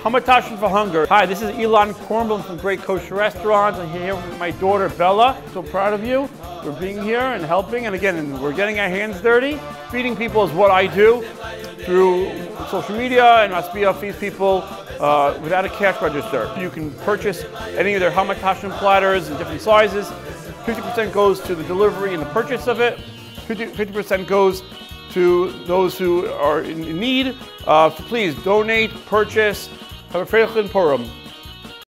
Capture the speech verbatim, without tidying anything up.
Hamantaschen for hunger. Hi, this is Elan Kornblum from Great Kosher Restaurants. I'm here with my daughter Bella. So proud of you for being here and helping. And again, we're getting our hands dirty. Feeding people is what I do through social media, and Masbia feeds people uh, without a cash register. You can purchase any of their Hamantaschen platters in different sizes. fifty percent goes to the delivery and the purchase of it. fifty percent goes to those who are in need. Uh, so please donate, purchase. Have a Freilichen Purim.